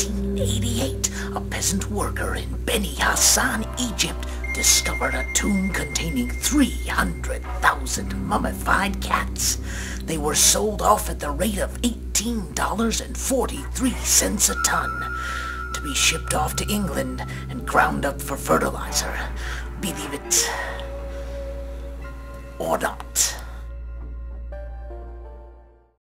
1888, a peasant worker in Beni Hassan, Egypt, discovered a tomb containing 300,000 mummified cats. They were sold off at the rate of $18.43 a ton, to be shipped off to England and ground up for fertilizer. Believe it or not.